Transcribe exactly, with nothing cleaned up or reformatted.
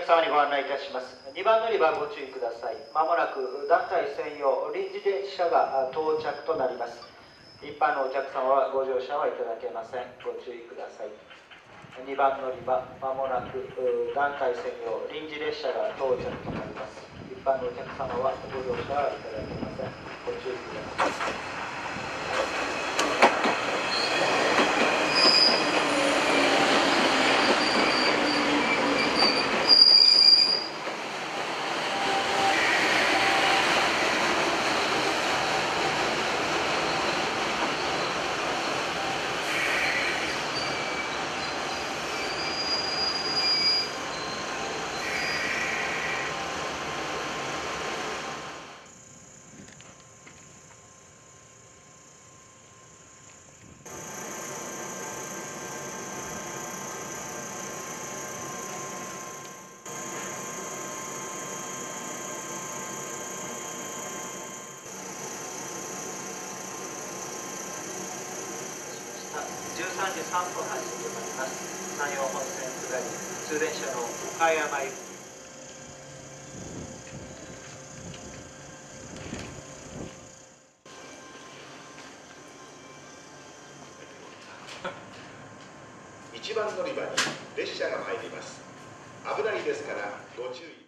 客様にご案内いたします。にばん乗り場ご注意ください。まもなく団体専用臨時列車が到着となります。一般のお客様はご乗車はいただけません。ご注意ください。にばん乗り場、まもなく団体専用臨時列車が到着となります。一般のお客様はご乗車はいただけません。ご注意ください。じゅうさんじさんぷん発進となります。山陽本線下り普通電車の岡山行き。 いちばん乗り場に列車が入ります。危ないですからご注意。